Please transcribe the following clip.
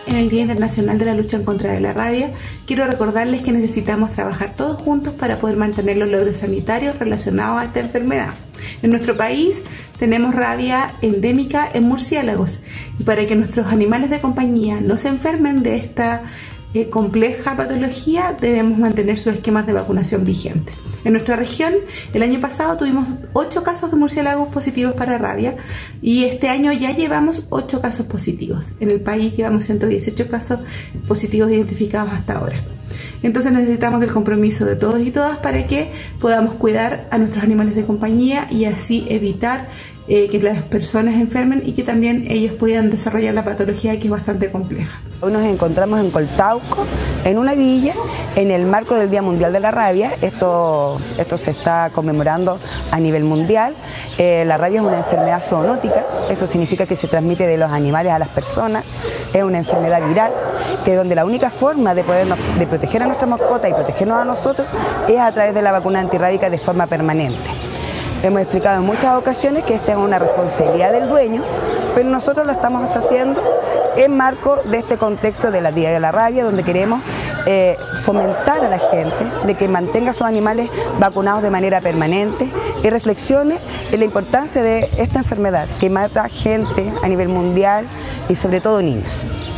en el Día Internacional de la Lucha en contra de la rabia, quiero recordarles que necesitamos trabajar todos juntos para poder mantener los logros sanitarios relacionados a esta enfermedad. En nuestro país tenemos rabia endémica en murciélagos y para que nuestros animales de compañía no se enfermen de esta compleja patología debemos mantener sus esquemas de vacunación vigentes. En nuestra región, el año pasado tuvimos 8 casos de murciélagos positivos para rabia y este año ya llevamos 8 casos positivos. En el país llevamos 118 casos positivos identificados hasta ahora. Entonces necesitamos del compromiso de todos y todas para que podamos cuidar a nuestros animales de compañía y así evitar que las personas enfermen y que también ellos puedan desarrollar la patología, que es bastante compleja. Hoy nos encontramos en Coltauco, en una villa, en el marco del Día Mundial de la Rabia. Esto se está conmemorando a nivel mundial. La rabia es una enfermedad zoonótica, eso significa que se transmite de los animales a las personas. Es una enfermedad viral, que donde la única forma de proteger a nuestra mascota y protegernos a nosotros es a través de la vacuna antirrábica de forma permanente. Hemos explicado en muchas ocasiones que esta es una responsabilidad del dueño, pero nosotros lo estamos haciendo en marco de este contexto de la Día de la Rabia, donde queremos fomentar a la gente de que mantenga a sus animales vacunados de manera permanente y reflexione en la importancia de esta enfermedad que mata gente a nivel mundial y sobre todo niños.